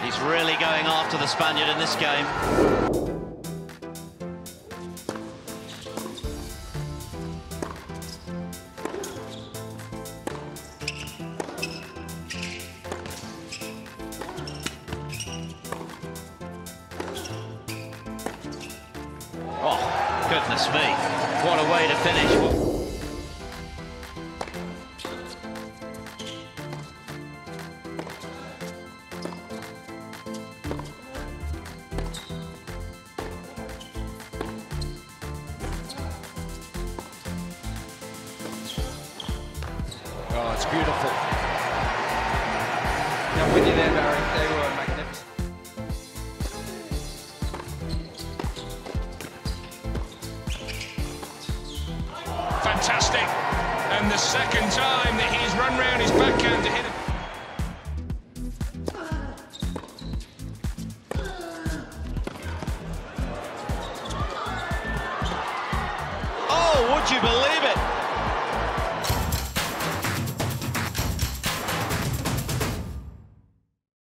He's really going after the Spaniard in this game. Oh, goodness me. What a way to finish. Oh, it's beautiful. Yeah, with you there, Barry. They were magnificent. Fantastic. And the second time that he's run round his backhand to hit it. Oh, would you believe